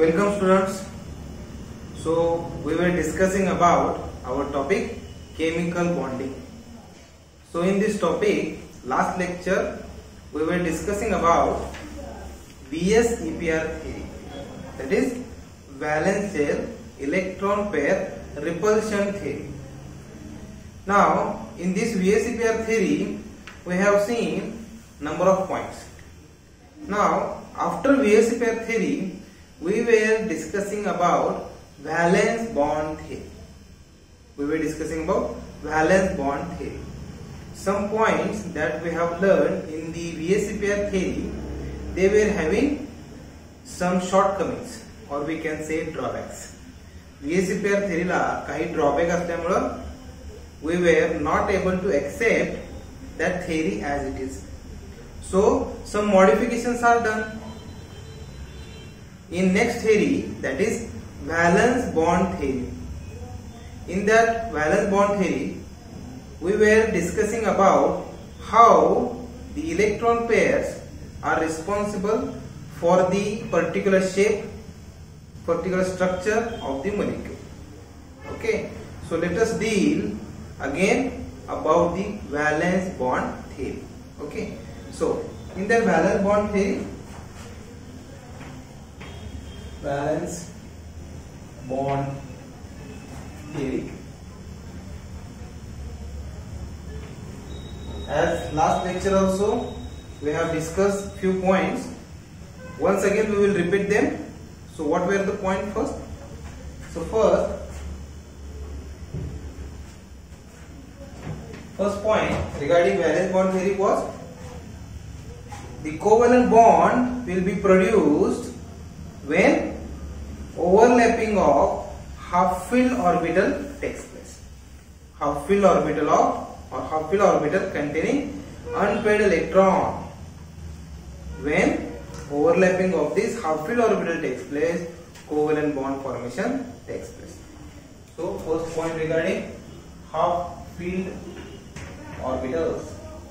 Welcome students. So we were discussing about our topic chemical bonding. So in this topic, last lecture we were discussing about VS-EPR theory, that is valence shell electron pair repulsion theory. Now in this VS-EPR theory we have seen number of points. Now after VS-EPR theory we were discussing about valence bond theory. Some points that we have learned in the VS-EPR theory, they were having some shortcomings or we can say drawbacks. VS-EPR theory ला काही drawback असल्यामुळे we were not able to accept that theory as it is. So some modifications are done in next theory, that is valence bond theory. In that valence bond theory we were discussing about how the electron pairs are responsible for the particular shape, particular structure of the molecule. Okay, so let us deal again about the valence bond theory. Okay, so in the valence bond theory, valence bond theory, as last lecture also we have discussed few points. Once again we will repeat them. So what were the point first? So first point regarding valence bond theory was the covalent bond will be produced when overlapping of half-filled orbital takes place. Half-filled orbital containing unpaired electron. When overlapping of this half-filled orbital takes place, covalent bond formation takes place. So first point regarding half-filled orbitals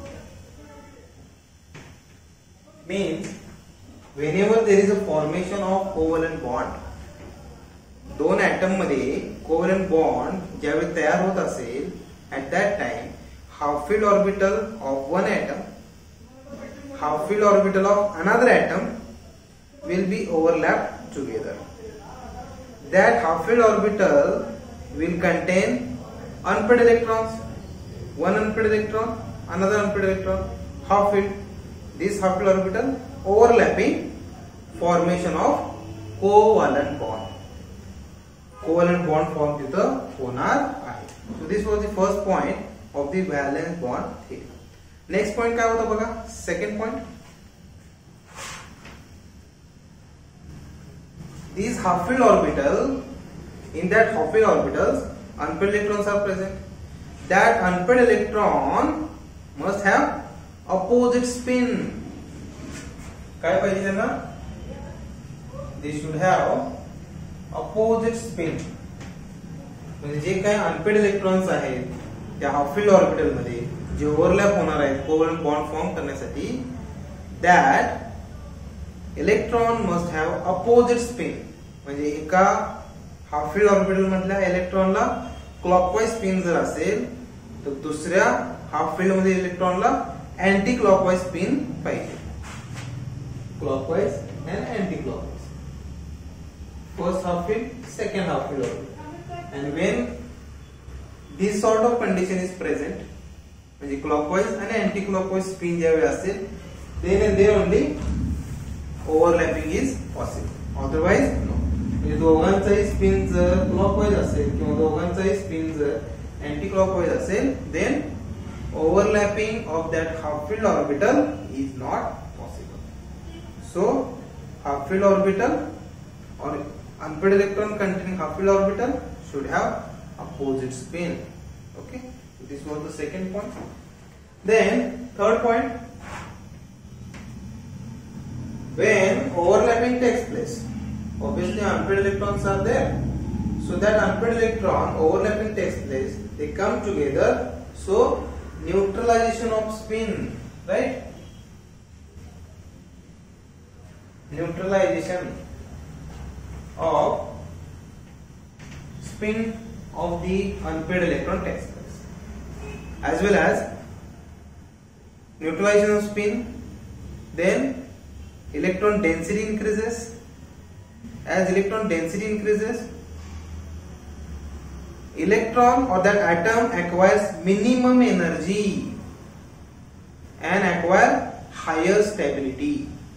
means whenever there is a formation of covalent bond, दोन atom मध्ये covalent bond ज्यावेळी तयार होत असेल, at that time half filled orbital of one atom, half filled orbital of another atom will be overlapped together. That half filled orbital will contain unpaired electrons, one unpaired electron, another unpaired electron, half filled. This half filled orbital overlapping, formation of covalent bond. Covalent bond form तिथं होणार आहे. So this was the first point of the valence bond theory. Next point काय होता बघा? Second point. These half-filled orbital, in that half-filled orbitals, unpaired electrons are present. That unpaired electron must have opposite spin. काय पाहिजे त्यांना? They should have opposite spin. म्हणजे जे काही unpaired electrons आहेत त्या हाफ फील्ड ऑर्बिटल मध्ये जे ओव्हरलॅप होणार आहेत कोव्हॅलेंट बॉन्ड फॉर्म करण्यासाठी, that electron must have opposite spin. म्हणजे एका हाफ फील्ड ऑर्बिटल मधल्या इलेक्ट्रॉनला क्लॉकवाईज स्पिन जर असेल तर दुसऱ्या हाफ फील्ड मध्ये इलेक्ट्रॉनला अँटी क्लॉकवाईज स्पिन पाहिजे. Clockwise and anti clockwise. First half field, second half field orbital. And when this sort of condition is present, म्हणजे clockwise आणि anti-clockwise spin ज्यावेळी असेल, then and there only overlapping is possible. Otherwise no. म्हणजे दोघांचाही spin जर clockwise असेल किंवा दोघांचाही स्पिन जर anti-clockwise असेल, then overlapping of that half-filled orbital is not possible. So half-filled orbital or unpaired electron containing half-filled orbital should have opposite spin. Okay, so this was the second point. Then third point, when overlapping takes place, obviously unpaired electrons are there. So that unpaired electron overlapping takes place, they come together. So neutralization of spin, right? Neutralization of spin of the unpaired electron takes place, as well as neutralization of spin. Then electron density increases. As electron density increases, electron or that atom acquires minimum energy and acquire higher stability.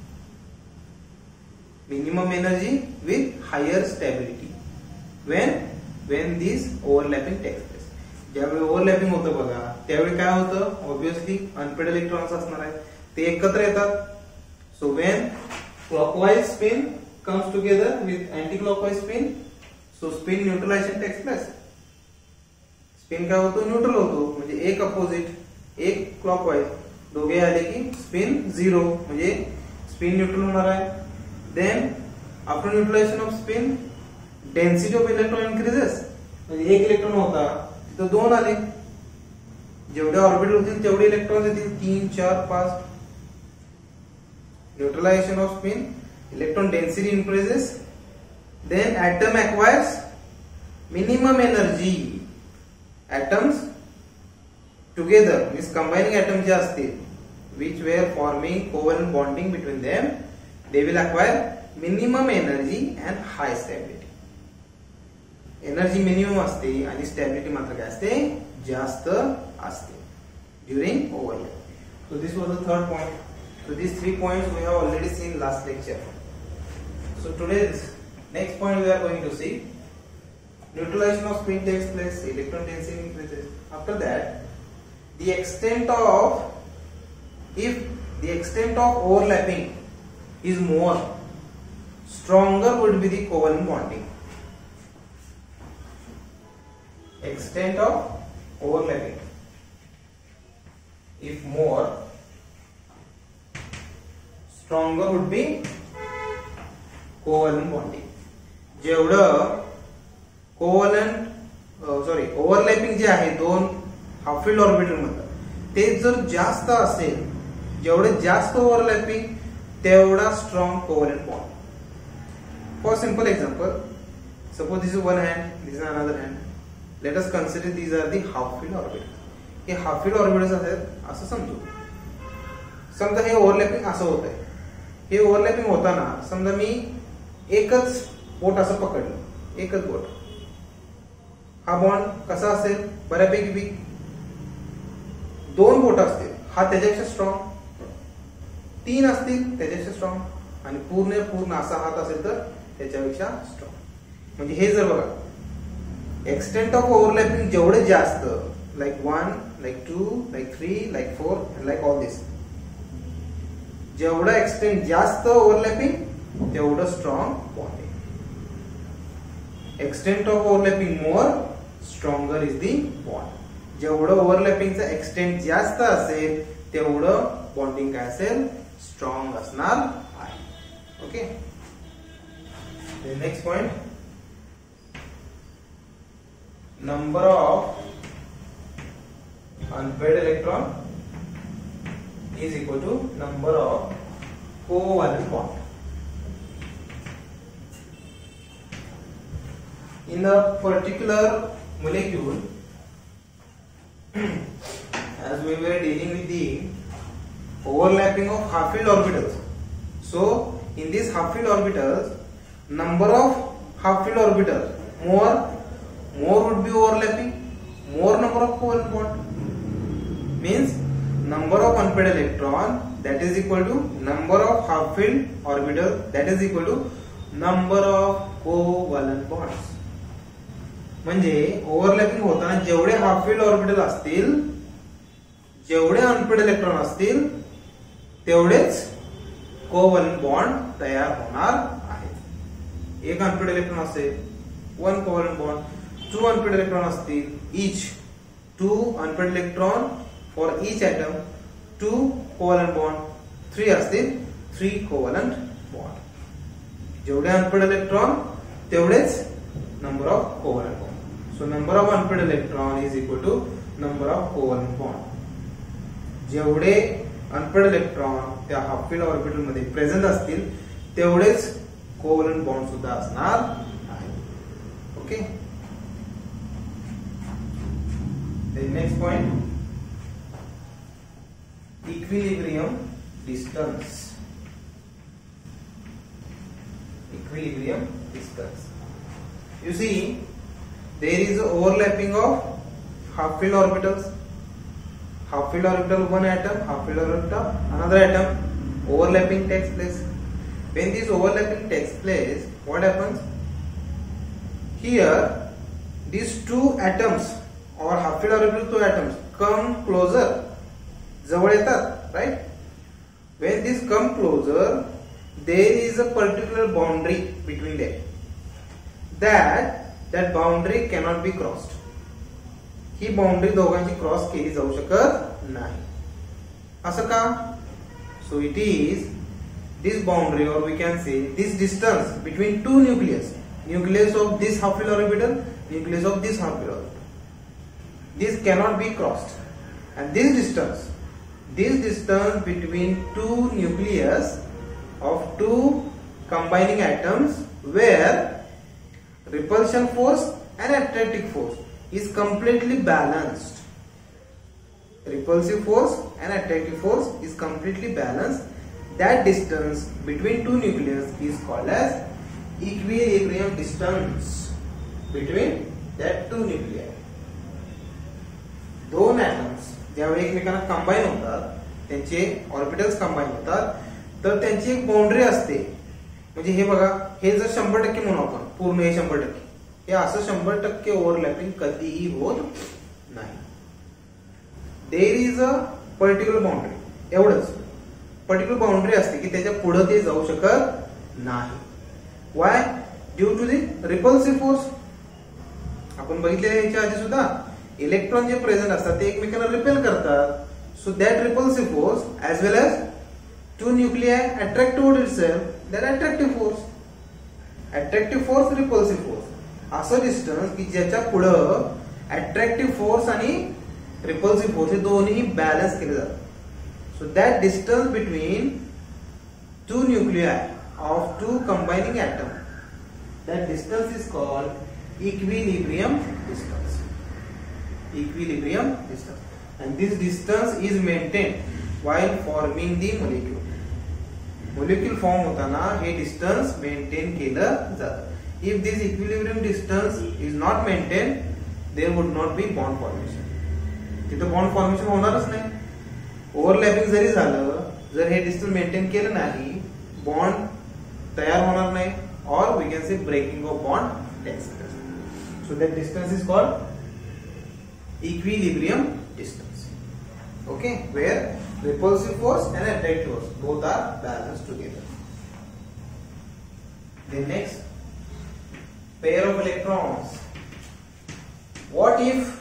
Minimum energy with higher stability when this overlapping takes place. ज्यावेळी overlapping होतं बघा त्यावेळी काय होतं, obviously unpaired electrons असणार आहेत ते एकत्र येतात. So when clockwise spin comes together with anti-clockwise spin, so spin neutralization takes place. Spin काय होतो, न्यूट्रल होतो. म्हणजे एक अपोजिट एक क्लॉकवाइज दोघे आले की स्पिन झिरो म्हणजे स्पिन न्यूट्रल होणार आहे. Then after neutralization of spin density of electron increases. म्हणजे एक इलेक्ट्रॉन होता तिथं दोन आले, जेवढे ऑर्बिटल होतील तेवढे इलेक्ट्रॉन येतील 3 4 5. Neutralization of spin, electron density increases, then atom acquires minimum energy. Atoms together means combining atoms जे असतील which were forming covalent bonding between them, they will acquire minimum energy and high stability. Energy minimum असते आणि stability मात्र काय असते, जास्त असते during overlap. So this was the third point. So these 3 points we have already seen last lecture. So today's next point we are going to see neutralization of spin takes place, electron density increases. After that, the extent of overlapping is more, stronger would be the covalent bonding. Extent of overlapping, if more, stronger would be covalent bonding. जेवढं overlapping जे आहे दोन half filled orbital मधलं ते जर जास्त असेल, जेवढं जास्त ओव्हरलॅपिंग तेवढा strong covalent bond. For simple example, suppose this is one hand, this is another hand. Let us consider these are the half filled orbital. हे हाफ फील्ड ऑर्बिटल्स आहेत असं समजू. समजा हे ओव्हरलॅपिंग असं होत आहे. हे ओव्हरलॅपिंग होताना समजा मी एकच बोट असं पकडलं, एकच बोट. हा बॉन्ड कसा असेल, बऱ्यापैकी वीक. दोन बोट असतील, हा त्याच्यापेक्षा स्ट्रॉंग. 3 असतील त्याच्यापेक्षा स्ट्रॉंग. आणि पूर्ण असा हात असेल तर त्याच्यापेक्षा स्ट्रॉंग. म्हणजे हे जर बघा, एक्सटेंट ऑफ ओव्हरलॅपिंग जेवढे जास्त, like 1 like 2 like 3 like 4 like all this, जेवढं एक्सटेंट जास्त ओव्हरलॅपिंग तेवढं strong bonding. Extent of overlapping more, stronger is the bond. जेवढं ओव्हरलॅपिंगचा एक्सटेंट जास्त असेल तेवढं बॉन्डिंग काय असेल, स्ट्रॉंग असणार आहे. Okay. Next point, number of unpaired electron is equal to number of covalent bond. In a particular molecule, as we were dealing with the overlapping of half filled orbitals, so in these half filled orbitals, number of half filled orbitals more would be overlapping, more number of covalent bond means number of unpaired electron that is equal to number of half filled orbital that is equal to number of covalent bonds. म्हणजे overlapping होताना जेवढे half filled orbital असतील, जेवढे unpaired electron असतील तेवढेच covalent bond तयार होणार आहेत. एक अनपेड इलेक्ट्रॉन असेल 1 कोव्हॅलंट बॉन्ड, 2 अनपेड इलेक्ट्रॉन असतील, each 2 unpaired electron for each atom, 2 covalent bond, 3 असतील 3 covalent bond. जेवढे unpaired electron तेवढेच number of covalent bond. So number of unpaired electron is equal to number of covalent bond. जेवढे unpaired electron त्या half filled orbital मध्ये present असतील तेवढेच covalent bond सुद्धा असणार आहे. Okay. Next point, equilibrium distance. Equilibrium distance. You see, there is overlapping of half-filled orbitals. Half-filled orbital one atom, half-filled orbital another atom. Overlapping takes place. When this overlapping takes place, what happens? Here, these two atoms or half-filled orbital two atoms come closer. जवळ येतात, right? When these come closer, there is a particular boundary between them. That boundary cannot be crossed. ही boundary दोघांची cross केली जाऊ शकत नाही. असं का? So it is this boundary, or we can say this distance between two nucleus of this half-filled orbital, nucleus of this half-filled orbital. This cannot be crossed, and this distance between two nucleus of two combining atoms where repulsion force and attractive force is completely balanced. Repulsive force and attractive force is completely balanced. That distance between two nucleus is called as equilibrium distance between that two nuclei. दोन atoms ज्यावेळी एकमेकांना combine होतात, त्यांचे orbitals combine होतात, तर त्यांची एक boundary असते. म्हणजे हे बघा, हे जर 100% म्हणू आपण, पूर्ण हे 100%, हे असं 100% ओव्हरलॅपिंग कधीही होत नाही. There is a particular boundary, एवढंच पर्टिक्युलर बाउंड्री असते की त्याच्या पुढे ते जाऊ शकत नाही. Why? Due to the repulsive force. आपण बघितले याच्या आधी सुद्धा, इलेक्ट्रॉन जे प्रेझेंट असतात ते एकमेकांना रिपेल करतात. So that repulsive force as well as two nuclei attract toward itself, that attractive force. Attractive force, repulsive force. असं डिस्टन्स की ज्याच्या पुढं अट्रॅक्टिव्ह फोर्स आणि रिपल्सिव्ह फोर्स हे दोन्ही बॅलन्स केले जातात. So that distance between two nuclei of two combining atom, that distance is called equilibrium distance. Equilibrium distance. And this distance is maintained while forming the molecule. Molecule form होताना हे distance maintain केलं जातं. If this equilibrium distance is not maintained, there would not be bond formation. तिथं bond formation होणारच नाही. Overlapping जरी झालं, जर हे distance maintain केलं नाही, bond तयार होणार नाही, or we can say breaking of bond takes place. So that distance is called equilibrium distance. Okay, where repulsive force and attractive force both are balanced together. Then next, pair of electrons. What if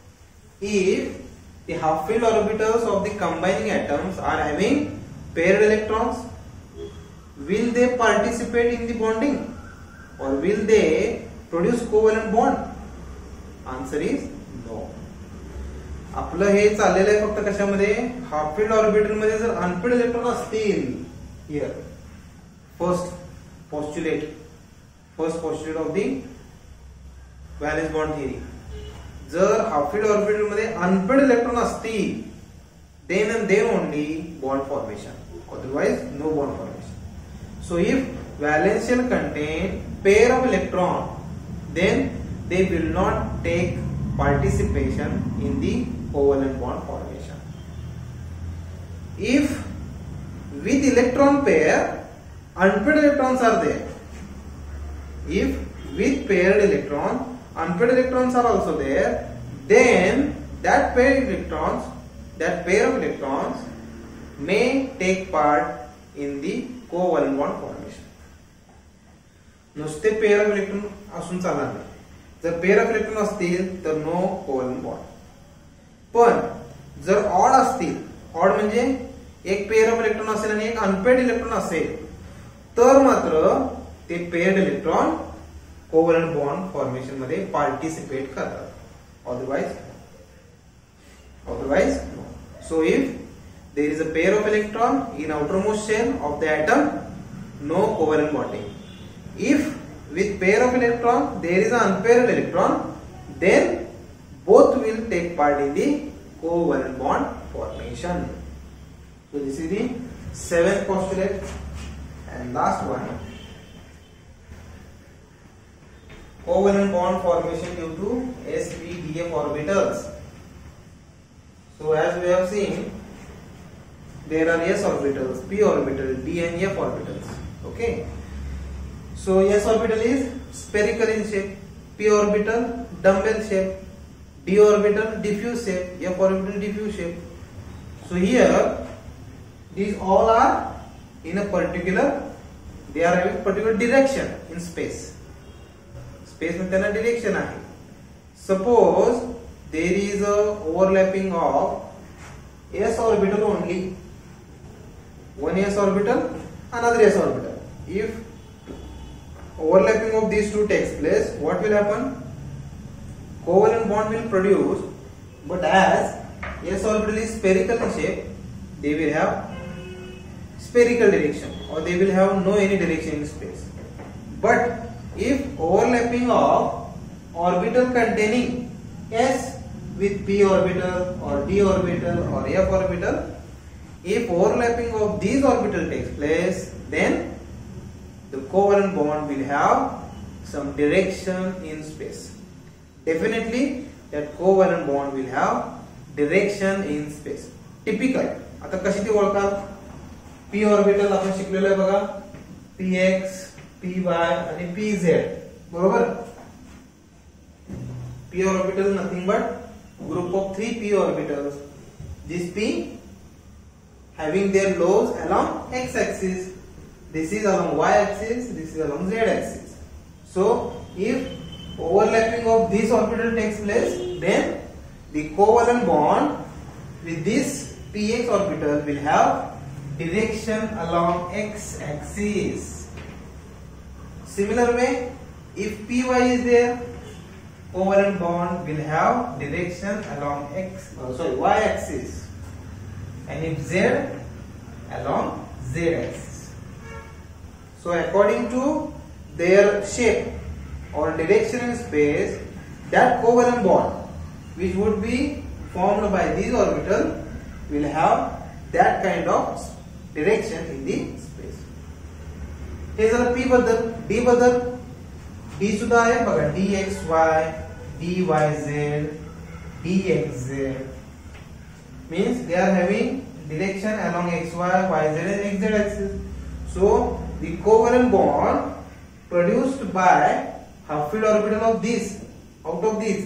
the half-filled orbitals of the combining atoms are having paired electrons? Will they participate in the bonding, or will they produce covalent bond? Answer is no. आपलं हे चाललेलं आहे फक्त कशामध्ये, half-field orbital मध्ये. जर unfilled electron असतील, here first postulate of the valence bond theory, जर half filled orbital मध्ये अनफिल्ड इलेक्ट्रॉन असतील, then and then only bond formation, otherwise no bond formation. So if valence shell contain pair of electron, then they will not take participation in the covalent bond formation. If with electron pair unpaired electrons are there, if with paired electron unpaired electrons are also there, then that pair of electrons may take part in the covalent bond formation. नुसते pair of electron असून चालणार नाही. जर pair of electron असतील तर no covalent bond. पण जर odd असतील, ऑड म्हणजे एक पेअर ऑफ इलेक्ट्रॉन असेल आणि एक अनपेड इलेक्ट्रॉन असेल, तर मात्र ते paired electron covalent bond formation मध्ये पार्टिसिपेट करतात. otherwise no. So if there is a pair of electron in outermost shell of the atom, no covalent bonding. If with pair of electron there is an unpaired electron, then both will take part in the covalent bond formation. So this is the seventh postulate and last one. Covalent bond formation due to sp-df orbitals. So as we have seen, there are s orbitals, p orbital, d and f orbitals. Okay. So s orbital is spherical in shape, p orbital dumbbell shape, d orbital diffuse shape, f orbital diffuse shape. So here these all are in a particular, they are having particular direction in space. Space में त्यांना direction आहे. Suppose there is a overlapping of s orbital only, one s orbital, another s orbital. If overlapping of these two takes place, what will happen? Covalent bond will produce, but as s orbital is spherical in shape, they will have spherical direction or they will have no any direction in space. But if overlapping of orbital containing s with p orbital or d orbital or f orbital, if overlapping of these orbital takes place, then the covalent bond will have some direction in space. Definitely that covalent bond will have direction in space. Typical. आता कशी ती ओळखाल? p orbital आपण शिकलेलो आहे बघा, px, py आणि pz, बरोबर? p orbital nothing but group of 3 p orbitals. This p having their lobes along x axis, this is along y axis, this is along z axis. So if overlapping of this orbital takes place, then the covalent bond with this px orbital will have direction along x axis. Similar way, if py is there, covalent bond will have direction along y axis, and if z, along z axis. So according to their shape or direction in space, that covalent bond which would be formed by these orbital will have that kind of direction in the space. हे झालं p बद्दल. d बद्दल, d सुद्धा आहे बघा, dxy, dyz, dxz means they are having direction along xy, yz and xz axis. So the covalent bond produced by half filled orbital of this, out of this,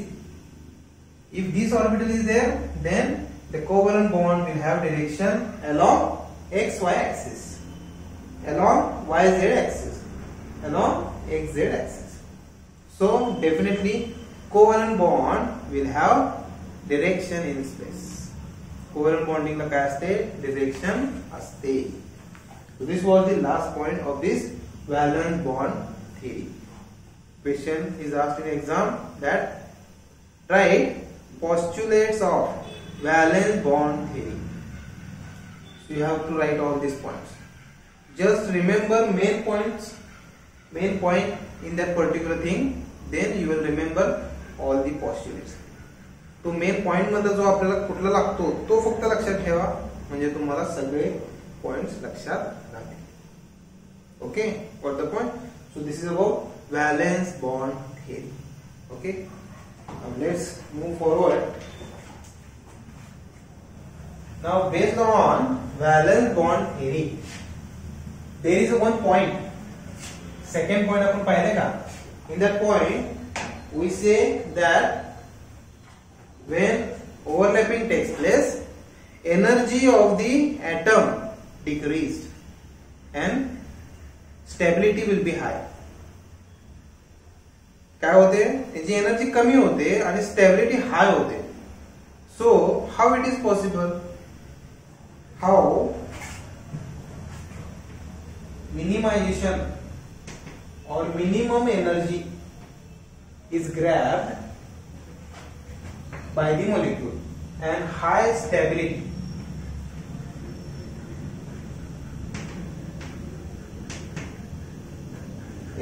if this orbital is there, then the covalent bond will have direction along xy axis, along yz axis, along xz axis. So definitely covalent bond will have direction in space. Covalent bonding ला काय असते? Direction असते. So this was the last point of this valence bond theory. Question is asked in exam that write postulates of valence bond theory. So you have to write all these points. Just remember main points, main point in that particular thing, then you will remember all the postulates. तो main point मध्ये जो आपल्याला कुठला लागतो तो फक्त लक्षात ठेवा, म्हणजे तुम्हाला सगळे पॉइंट्स लक्षात राहतील. Okay, got the point? So this is about valence bond theory. Okay, now let's move forward. Now based on valence bond theory, there is one point. Second point आपण पाहिले का? In that point we say that when overlapping takes place, energy of the atom decreased and stability will be high. काय होते? त्याची energy कमी होते आणि stability high होते. So how it is possible? How minimization or minimum energy is grabbed by the molecule and high stability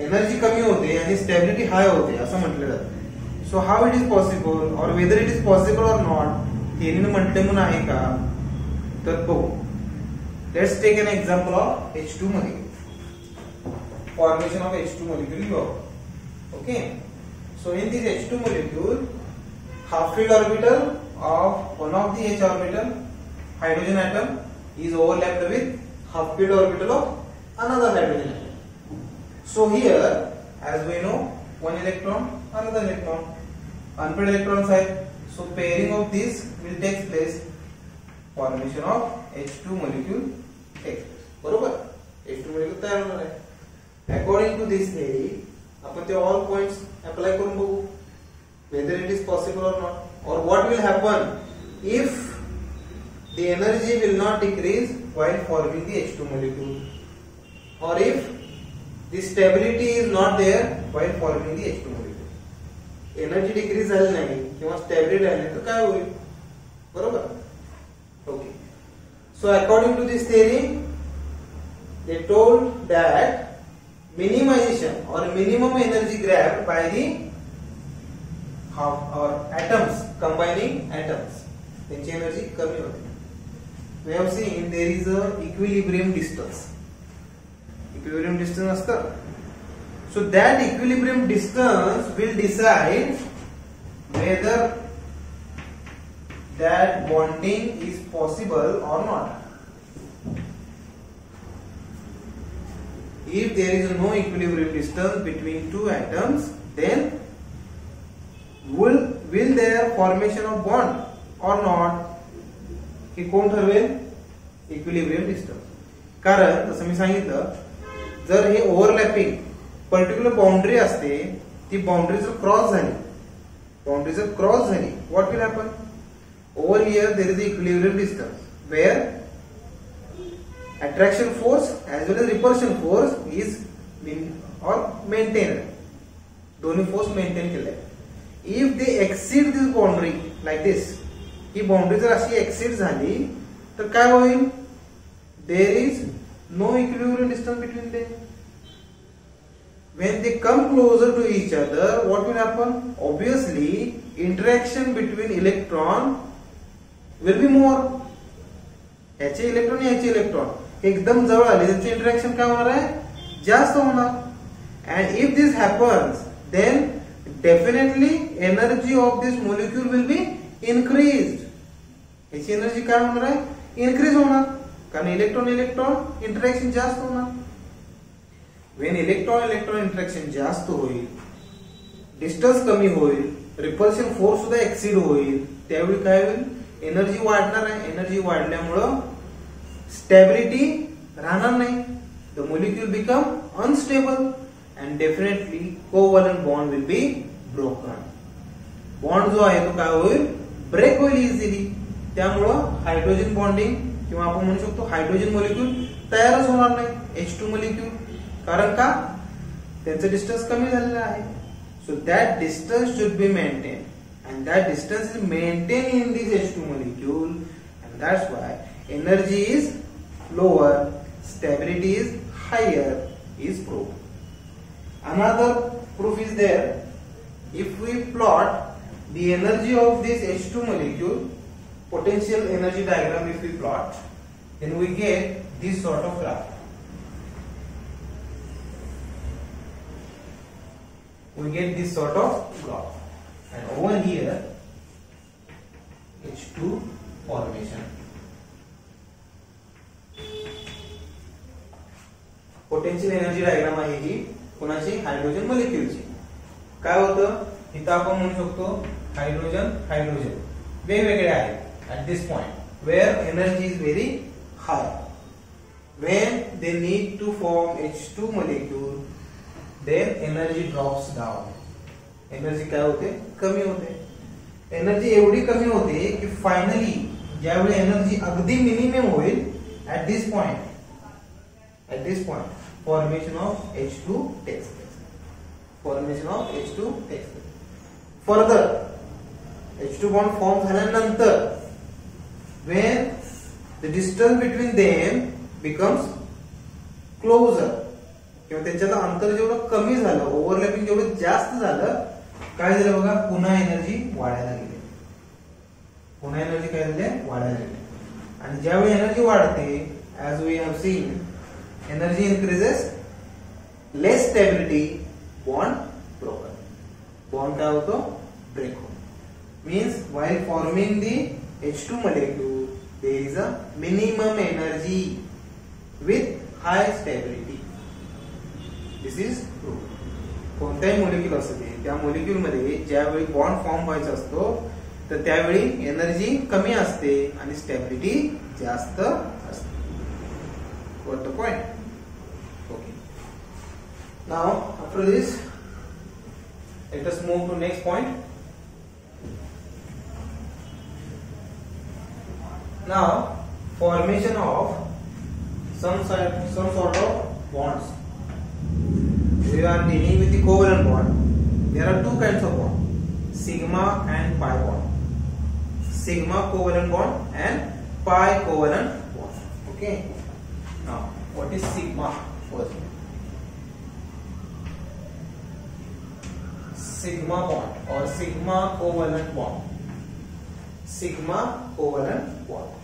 energy कमी होते आणि स्टॅबिलिटी हाय होते असं म्हटलं जातं. So how it is possible or whether it is possible or not थिअरीने म्हटले म्हणून आहे का तर बघू. Let's take an example of H2 molecule. Formation of H2 molecule you have. Okay. So in this H2 molecule, half filled orbital of one of the H orbital hydrogen atom is overlapped with half filled orbital of another hydrogen atom. So here, as we know, one electron, another electron, unpaired electron side. So pairing of this will take place. Formation of H2 molecule takes place. बरोबर? H2 molecule तयार होणार आहे. According to this theory, आपण ते all points apply करून बघू. Whether it is possible or not, or what will happen if the energy will not decrease while forming the H2 molecule, or if the stability is not there while forming the H2 molecule. Energy decrease झाली नाही किंवा stability झाली तर काय होईल? बरोबर? Okay. So according to this theory, they told that minimization or minimum energy grabbed by the half or atoms, combining atoms, त्यांची energy कमी होते. We have seen there is a equilibrium distance. Equilibrium distance असतं. So that equilibrium distance will decide whether that bonding is possible or not. If there is no equilibrium distance between two atoms, then will there formation of bond or not? हे कोण ठरवेल? Equilibrium distance. कारण जसं मी सांगितलं, जर हे overlapping particular boundary असते, ती boundary जर क्रॉस झाली, what will happen? Over here there is equilibrium distance where attraction force as well as repulsion force is maintained. दोन्ही फोर्स मेंटेन केले. If they exceed this boundary like this, ही boundary जर अशी exceed झाली तर काय होईल? There is no equilibrium distance between them. When they come closer to each other, what will happen? Obviously, interaction between electron will be more. याचे electron याचे electron एकदम जवळ आले, त्यांचे इंटरॅक्शन काय होणार आहे? जास्त होणार. And if this happens then definitely energy of this molecule will be increased. याची एनर्जी काय होणार आहे? इनक्रीज होणार, कारण इलेक्ट्रॉन इंटरॅक्शन जास्त होणार. वेन इलेक्ट्रॉन इंटरॅक्शन जास्त होईल, डिस्टन्स कमी होईल, रिपल्शन फोर्स सुद्धा एक्सीड होईल, त्यावेळी काय होईल? एनर्जी वाढणार आहे. एनर्जी वाढल्यामुळं स्टॅबिलिटी राहणार नाही. The molecule become unstable and definitely covalent bond will be broken. Bond जो आहे तो काय होईल? ब्रेक होईल इझिली. त्यामुळं हायड्रोजन बॉन्डिंग किंवा आपण म्हणू शकतो हायड्रोजन मोलिक्यूल तयारच होणार नाही. H2 molecule. कारण का? त्यांचं डिस्टन्स कमी झालेलं आहे. So that distance should be maintain. And that distance is maintained in this H2 molecule, and that's why energy is lower, stability is higher, is proved. Another proof is there. If we plot the energy of this H2 molecule, potential energy diagram if we plot, then we get this sort of graph. And over here, H2 formation. Potential energy diagram आहे ही कोणाची? Hydrogen मोलिक्यूलची. काय होतं? इथं आपण म्हणू शकतो हायड्रोजन वेगवेगळे आहेत at this point where energy is very high. When they need to form H2 molecule, then energy drops down. Energy काय होते? कमी होते. एनर्जी एवढी कमी होते की फायनली ज्यावेळी एनर्जी अगदी मिनिमम होईल at this point formation of H2 takes place. Further H2 bond form झाल्यानंतर when the distance between them becomes closer, किंवा त्याच्यातलं अंतर जेवढं कमी झालं, ओव्हरलॅपिंग जेवढं जास्त झालं, काय झालं बघा, पुन्हा एनर्जी वाढायला गेली. पुन्हा एनर्जी काय झाली, वाढायला गेली. आणि ज्यावेळी एनर्जी वाढते, as we have seen, energy increases, less stability, bond broken. Bond काय होतो, ब्रेक होतो. Means while forming the H2 molecule there is a minimum energy with high stability. This is true. कोणताही मोलिक्यूल असू दे, त्या molecule मध्ये ज्यावेळी bond form व्हायचा असतो तर त्यावेळी एनर्जी कमी असते आणि स्टॅबिलिटी जास्त असते. Got the point? Okay. Now after this, let us move to next point. Now formation of some sort of bonds. We are dealing with the covalent bond. There are two kinds of bond, sigma and pi bond. Sigma covalent bond and pi covalent bond. Okay. Now what is sigma first? Sigma bond or sigma covalent bond. Sigma covalent bond.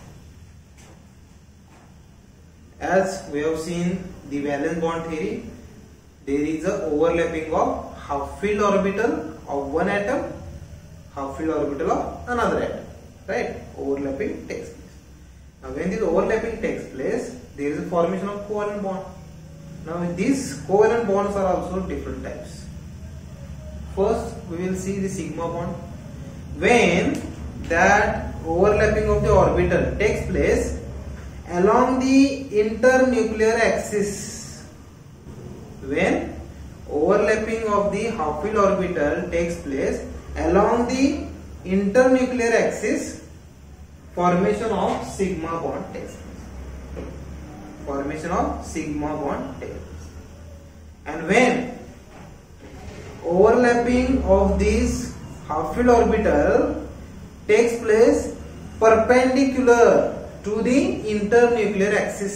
As we have seen the valence bond theory, there is a overlapping of half filled orbital of one atom, half filled orbital of another atom, right? Overlapping takes place. Now when this overlapping takes place, there is a formation of covalent bond. Now these covalent bonds are also different types. First we will see the sigma bond. When that overlapping of the orbital takes place along the internuclear axis, when overlapping of the half filled orbital takes place along the internuclear axis, formation of sigma bond takes place. Formation of sigma bond takes place. And when overlapping of this half filled orbital takes place perpendicular to the internuclear axis,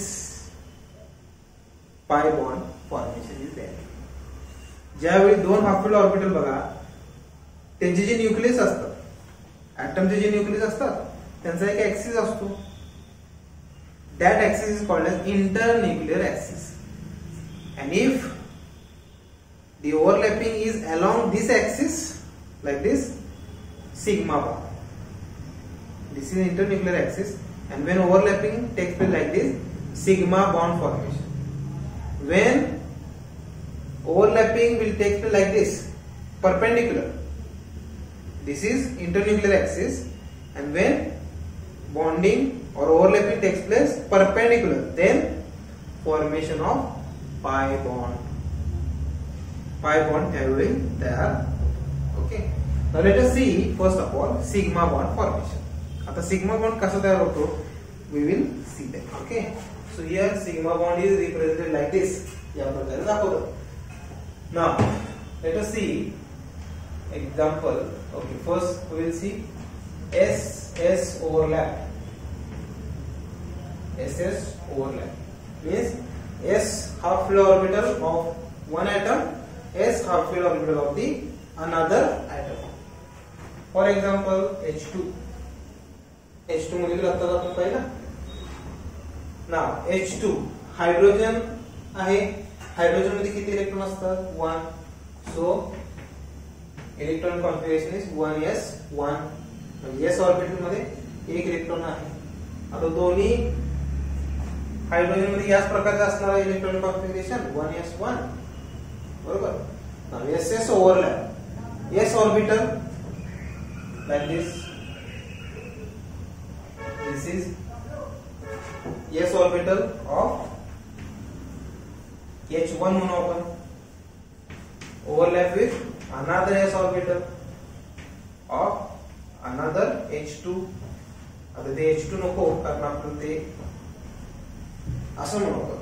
pi bond formation is there. ज्यावेळी दोन half filled orbital बघा, त्यांचे जे nucleus असतात, ऍटमचे जे nucleus असतात, त्यांचा एक axis असतो. That axis is called as internuclear axis. And if the overlapping is along this axis like this, sigma bond. This is internuclear axis, and when overlapping takes place like this, sigma bond formation. When overlapping will take place like this, perpendicular, this is internuclear axis, and when bonding or overlapping takes place perpendicular, then formation of pi bond. Pi bond त्यावेळी तयार. Okay. Now let us see first of all sigma bond formation. आता sigma bond कसा तयार होतो, we will see that. Okay. So here sigma bond is represented like this. या प्रकारे दाखवतो. Now let us see example. Okay. First we will see SS overlap. SS overlap means S half filled orbital of one atom, S half filled orbital of the another atom. For example, H2. H2 molecule आता आपण पाहिला. Now H2 hydrogen आहे. Hydrogen मध्ये किती electron असतात? 1. So electron configuration is 1s1. म्हणजे s orbital मध्ये एक इलेक्ट्रॉन आहे. आता दोन्ही हायड्रोजन मध्ये याच प्रकारचा असणारा इलेक्ट्रॉन कॉन्फिगरेशन 1s1. बरोबर. Now SS overlap, S orbital like this. This is S orbital of H1 म्हणू आपण. Overlap with another S orbital of another H2. आता ते H2 नको, कारण आपण ते असं म्हणू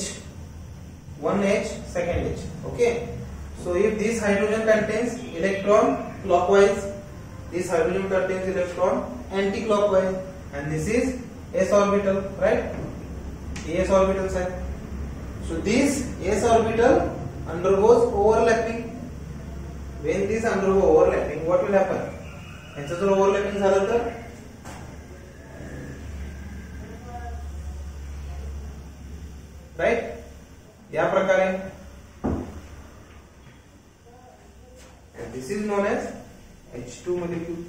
H1H second H. Okay. So if this hydrogen contains electron clockwise, this hydrogen contains electron anti-clockwise, and this is s orbital, right? S orbitals are. So this s orbital undergoes overlapping. When this undergo overlapping, what will happen? याचं जर overlapping झालं तर right, या प्रकारे. And this is known as H2 molecule.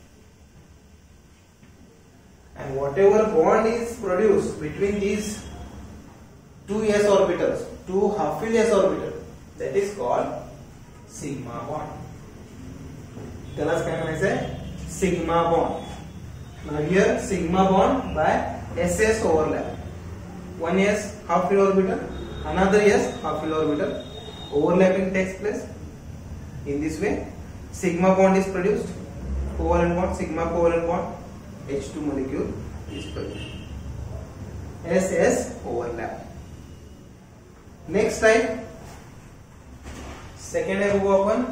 And whatever bond is produced between these two s orbitals, two half-filled s orbitals, that is called sigma bond. त्यालाच काय म्हणायचंय? Sigma bond. Now here sigma bond by ss overlap. One s half-filled orbital, another s half-filled orbital. Overlapping takes place. In this way, sigma bond is produced. Covalent bond, sigma covalent bond, H2 molecule is produced. SS overlap. Next type, second है वो अपन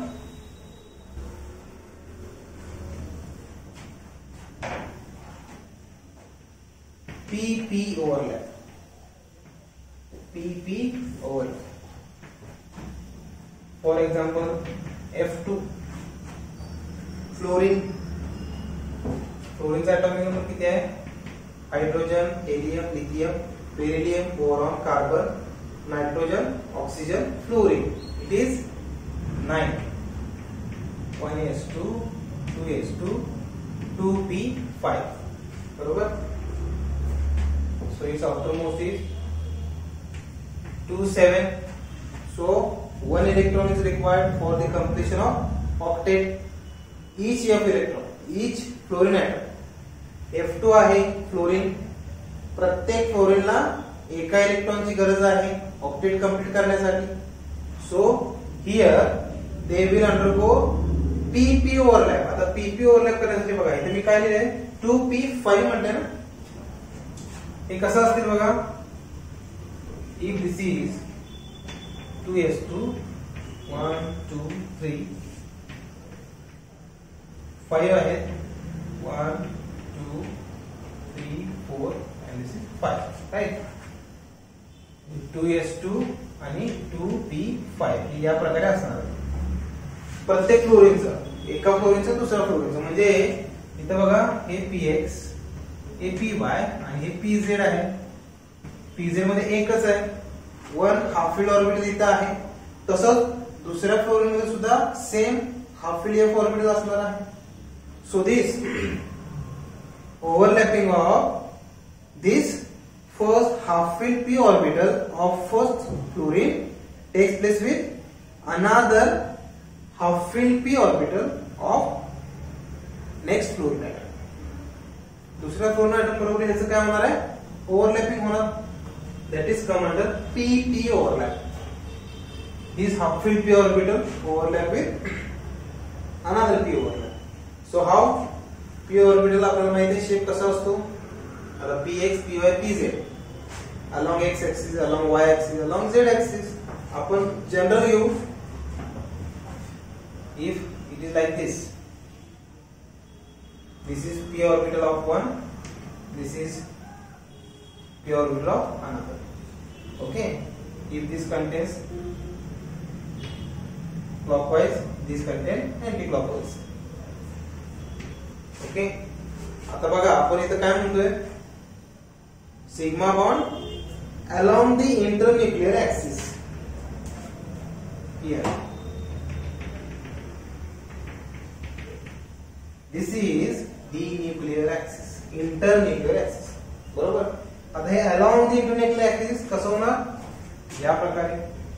PP overlap. PP overlap. For example, F2 fluorine. फ्लोरीनचा atomic number किती आहे? Hydrogen, helium, lithium, beryllium, boron, carbon, nitrogen, oxygen, fluorine. It is 9. 1s2, 2s2, 2p5. बरोबर? So its outermost is 2, 7. So one electron is required for the completion of octet. Each f electron, each fluorine atom. F2 आहे fluorine. प्रत्येक फ्लोरीनला एका इलेक्ट्रॉनची गरज आहे octet complete करण्यासाठी. So here they will undergo PP overlap. आता PP overlap करण्यासाठी बघा इथे मी काय लिहिलंय 2p5 म्हटले ना. हे कसं असतील बघा. इफ दिस इज 2s2 1 2 3 5 आहेत 1 2 3 4 and this is 5 right. 2s2 आणि 2p5 या प्रकारे असणार. प्रत्येक फ्लोरीनचं एका फ्लोरीनचं दुसऱ्या फ्लोरीनचं म्हणजे इथं बघा हे px हे py आणि हे pz आहे. pz मध्ये एकच आहे. वन हाफ फील्ड ऑर्बिटल इथं आहे. तसंच दुसऱ्या फ्लोरीन मध्ये सुद्धा same half filled f orbital असणार आहे. So this overlapping of this first half-filled p orbital of first fluorine takes place with another half-filled p orbital of next fluorine atom. दूसरा fluorine atom बरोबर याचं काय होणार आहे? Overlapping होणार. That is come under PP overlap. This half-filled p orbital overlap with another p overlap. So how p orbital आपल्याला माहिती आहे शेप कसा असतो. आता px, py, pz along x axis, along y axis, along z axis. आपण general घेऊ. If it is like this, this is p orbital of one, this is p orbital of another. Okay. If this contains clockwise, this contains anti-clockwise. Okay. आता बघा आपण इथं काय म्हणतोय sigma bond along the internuclear axis here. This is the nuclear axis, internuclear axis. बरोबर. आता हे along the internuclear axis कसं होणार या प्रकारे.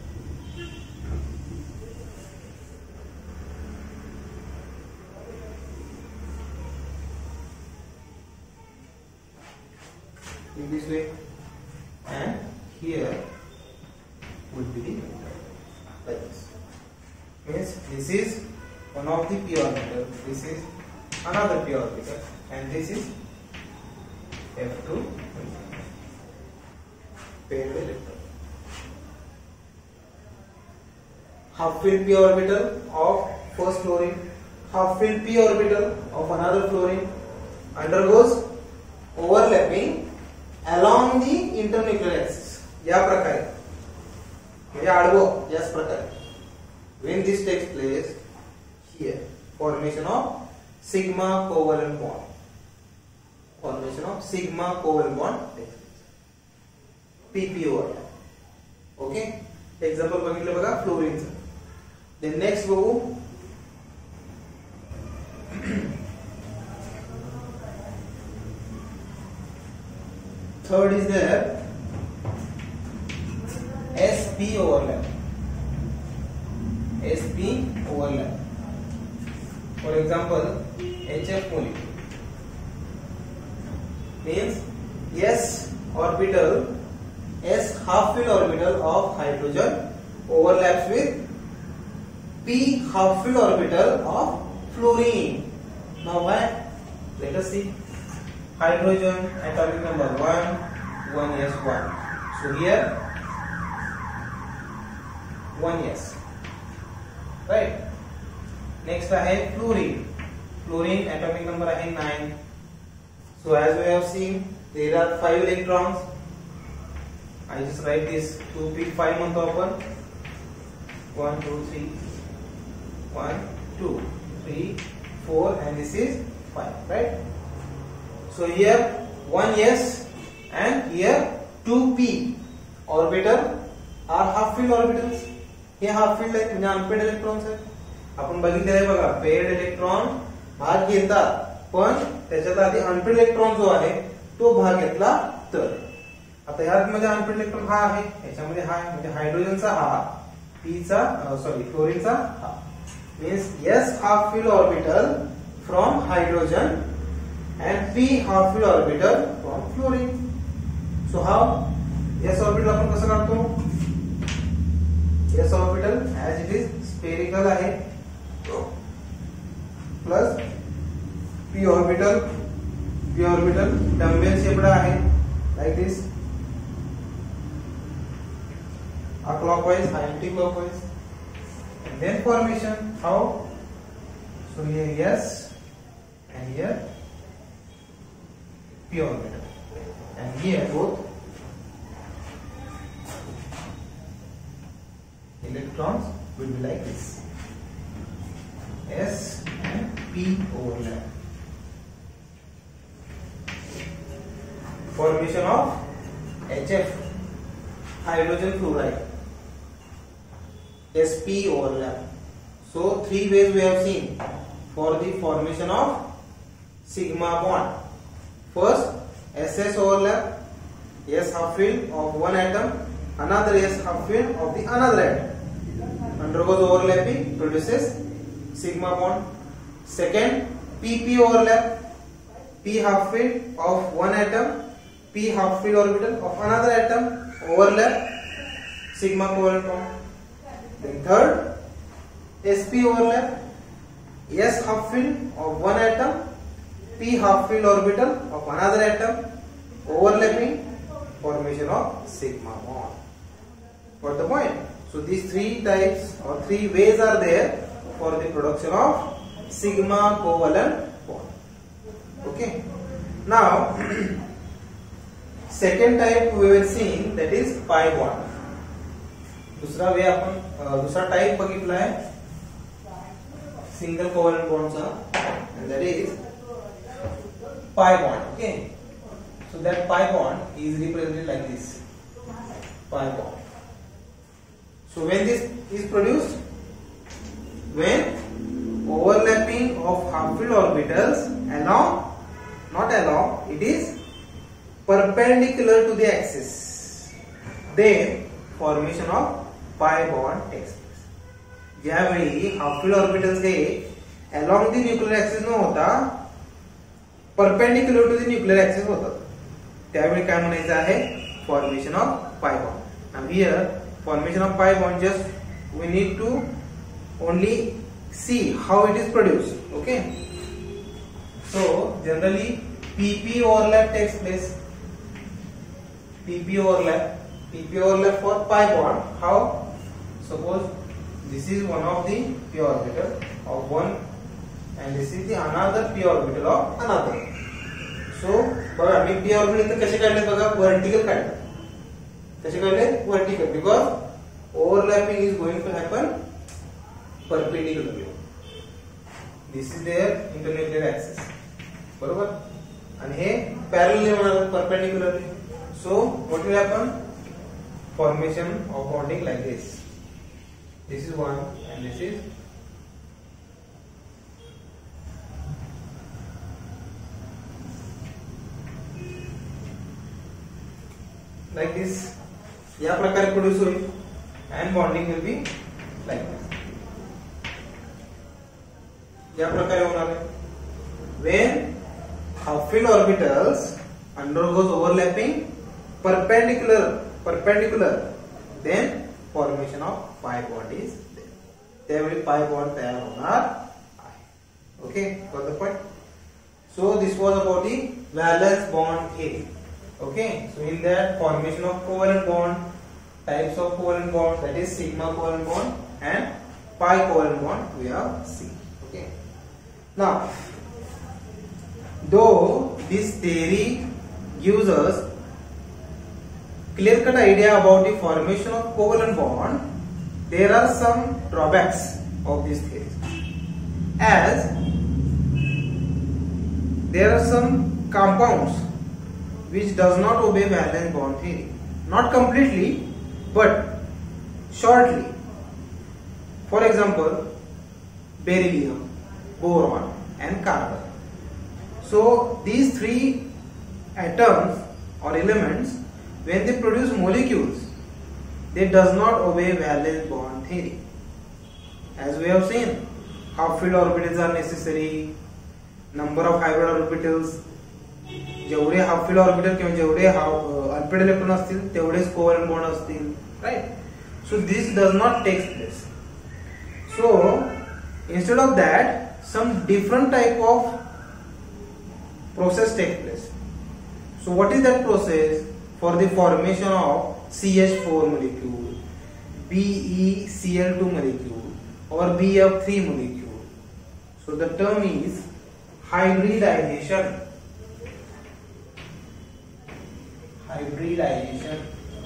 In this way, and here would be the like this. Means this is one of the p orbital, this is another p orbital, and this is F2 paired electron. Half-filled p orbital of first fluorine, half-filled p orbital of another fluorine undergoes overlapping along the internuclear axis. या प्रकारे आडवं याच प्रकारे. When this takes place here, formation of sigma covalent bond. Formation of sigma covalent bond takes place. PP overlap. Okay. Example बघितलं बघा फ्लोरीनचं. Then next बघू third is there sp overlap. sp overlap. For example, HF molecule means s orbital, s half filled orbital of hydrogen overlaps with p half filled orbital of fluorine. Now why? Let us see. Hydrogen atomic number 1, 1s1. So here 1s, right? Next आहे fluorine. Fluorine atomic number आहे 9. So as we have seen, there are 5 electrons. I just write this 2p5 म्हणतो आपण. 1 2 3 1 2 3 4 and this is 5, right? So here 1s and here 2p orbital are half filled orbitals. Hey half filled आहेत म्हणजे unpaired electrons आहेत. आपण बघितले आहे बघा, paid electron भाग घेतात पण त्याच्यात आधी अनपेड इलेक्ट्रॉन जो आहे तो भाग घेतला तर. आता ह्यात मध्ये अनपेड इलेक्ट्रॉन हा आहे, याच्यामध्ये हा आहे, म्हणजे हायड्रोजनचा हा, फ्लोरीनचा हा. मीन्स s half filled orbital from hydrogen and p half filled orbital from fluorine. So how? s orbital आपण कसं काढतो? s orbital as it is spherical आहे plus p orbital dumbbell shaped आहे like this, clockwise, anti-clockwise, and then formation. How? So here s and here p orbital, and here both electrons will be like this, s and p overlap. Formation of HF, hydrogen fluoride, sp overlap. So 3 ways we have seen for the formation of sigma bond. First, ss overlap, s half filled of one atom, another s half filled of the another atom undergoes overlapping, produces sigma bond. Second, pp overlap, p half filled of one atom, p half filled orbital of another atom overlap, sigma covalent bond. Then third, sp overlap, s half filled of one atom, p half filled orbital of another atom overlapping, formation of sigma bond. Got the point? So these 3 types or 3 ways are there for the production of sigma covalent bond. Okay. Now second type we will see, that is pi bond. दूसरा वे आपण दूसरा type बघितला आहे single covalent बॉन्डचा, and that is pi bond. Okay, so that pi bond is represented like this, pi bond. So when this is produced, when overlapping of half filled orbitals along, not along, it is perpendicular to the axis, then formation of pi bond takes place. ज्यावेळी half filled orbitals हे along the nuclear axis न होता perpendicular to the nuclear axis होतात, त्यावेळी काय म्हणायचं आहे? Formation of pi bond. Now here formation of pi bond, just we need to only see how it is produced. Okay, so generally pp overlap takes place. pp overlap for pi bond. How? Suppose this is one of the p orbital of one and this is the another p orbital of another. So बघा मी p orbital तर कसे काढले बघा, vertical काढले. कसे काढले? Vertical, because overlapping is going to happen perpendicularly. This is their internuclear axis. बरोबर. आणि हे parallel होणार perpendicularly. So what will happen? Formation of bonding like this. This is one and this is like this. या प्रकारे produce होईल and bonding will be like this. या प्रकारे होणार आहे. When half-filled orbitals undergoes overlapping perpendicular, then formation of pi bond is there. त्यावेळी pi bond तयार होणार आहे. Okay, got the point? So this was about the valence bond theory. Okay, so in that formation of covalent bond, types of covalent bond, that is sigma covalent bond and pi covalent bond we have seen. Okay, now though this theory gives us clear cut idea about the formation of covalent bond, there are some drawbacks of this theory, as there are some compounds which does not obey valence bond theory, not completely but shortly. For example, beryllium, boron and carbon. So these three atoms or elements, when they produce molecules, they does not obey valence bond theory. As we have seen, half-filled orbitals are necessary, number of hybrid orbitals, जेवढे half filled orbital किंवा जेवढे unpaired electron असतील तेवढेच covalent bond असतील, right? So this does not takes place. So instead of that, some different type of process takes place. So what is that process? For the formation of CH4 molecule, BeCl2 molecule or BF3 molecule. So the term is hybridization. Hybridization.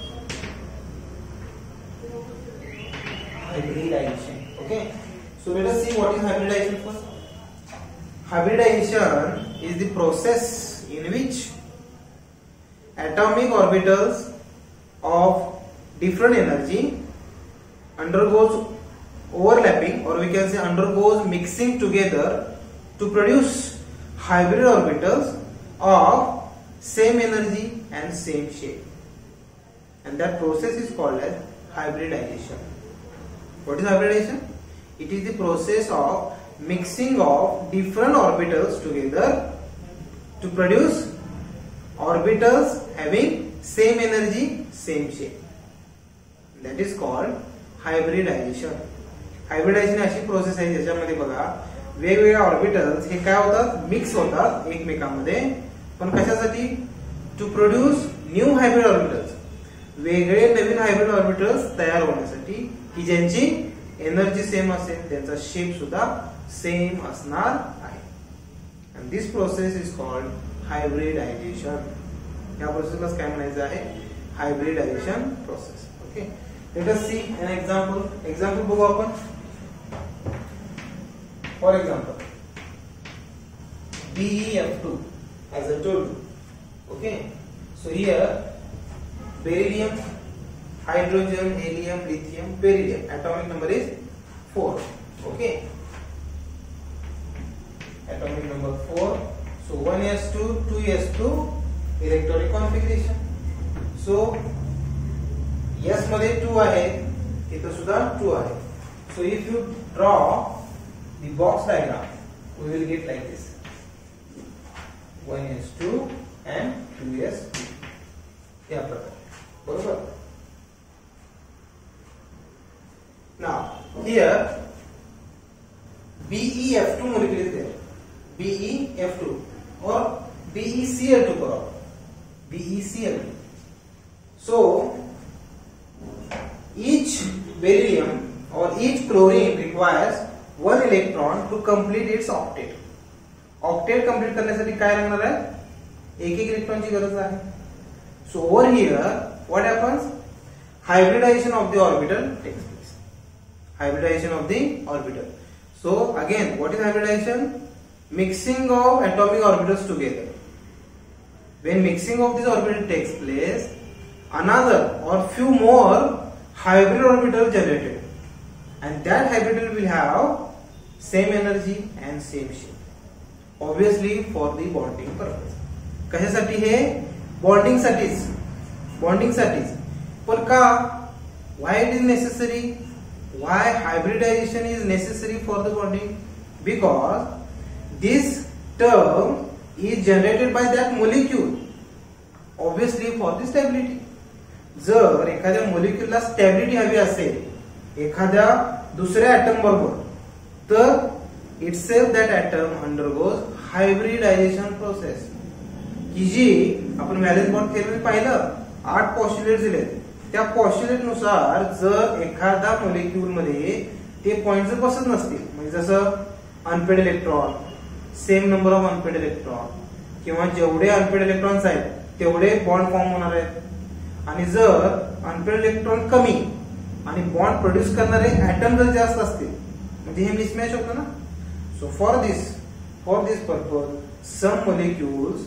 Okay, so let us see what is hybridization first. Hybridization is the process in which atomic orbitals of different energy undergoes overlapping, or we can say undergoes mixing together to produce hybrid orbitals of same energy and same shape, and that process is called as hybridization. What is hybridization? It is the process of mixing of different orbitals together to produce orbitals having same energy, same shape. That is called hybridization. Hybridization अशी process आहे ज्याच्यामध्ये बघा वेगवेगळ्या orbitals हे काय होतात, mix होतात एकमेकांमध्ये, पण कशासाठी? To produce new hybrid orbitals, वेगळे नवीन हायब्रिड ऑर्बिटल्स तयार होण्यासाठी की ज्यांची एनर्जी सेम असेल, त्यांचा शेप सुद्धा सेम असणार आहे. And this process is called hybridization. या प्रोसेसला काय म्हणायचं आहे? Hybridization process. Okay, let us see an example बघू आपण. For example BeF2, as I told you. Okay, so here beryllium, hydrogen, helium, lithium, beryllium, atomic number is 4. Okay, atomic number 4. So 1s2, 2s2 electronic configuration. So S मध्ये 2 आहे, इथं सुद्धा 2 आहे. So if you draw the box diagram, we will get like this: 1s2 and 2s2. या प्रकारे, बरोबर. Now here BeF2 molecule is there, BeF2 or BeCl2 for all, BeCl2. So each beryllium or each chlorine requires one electron to complete its octet. Octet complete करण्यासाठी काय लागणार आहे? एक एक इलेक्ट्रॉनची गरज आहे. So over here what happens? hybridization of the orbital takes place. Hybridization of the orbital. So again, what is hybridization? Mixing of atomic orbitals together. When mixing of this orbital takes place, another or few more hybrid orbital generated, and that hybrid will have same energy and same shape. Obviously for the bonding purpose. कशासाठी हे? Bonding साठीच. Bonding साठीच. पण का? Why it is necessary? Why hybridization is necessary for the bonding? Because this term is generated by that molecule. Obviously for the stability. जर एखाद्या मोलिक्यूलला stability हवी असेल एखाद्या दुसऱ्या ऍटम बरोबर, तर itself that atom undergoes hybridization process. की जी आपण व्हॅलेन्स बॉन्ड थेअरी पाहिलं, 8 पॉस्ट्युलेट दिले. त्या पॉस्ट्युलेट नुसार जर एखादा मोलिक्यूल मध्ये ते पॉइंट जर बसत नसतील, म्हणजे जसं unpaired electron, same number of unpaired electron, किंवा जेवढे अनपेड इलेक्ट्रॉन्स आहेत तेवढे बॉन्ड फॉर्म होणार आहेत, आणि जर अनपेड इलेक्ट्रॉन कमी आणि बॉन्ड प्रोड्यूस करणारे ऍटम जर जास्त असतील, म्हणजे हे मिसमॅच होतं ना. So for this purpose some molecules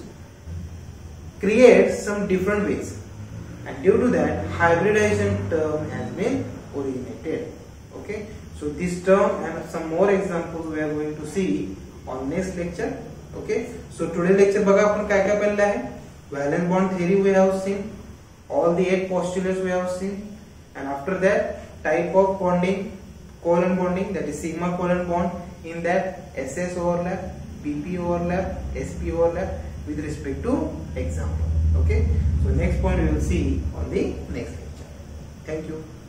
create some different ways, and due to that hybridization term has been originated. Okay, so this term and some more examples we are going to see on next lecture. Okay, so today lecture बघा आपण काय काय पाहिलं आहे. Valence bond theory we have seen, all the 8 postulates we have seen, and after that type of bonding, covalent bonding, that is sigma covalent bond, in that SS overlap, PP overlap, SP overlap with respect to example. Okay, so next point we will see on the next lecture. Thank you.